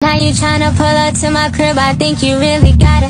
Now you tryna pull up to my crib, I think you really gotta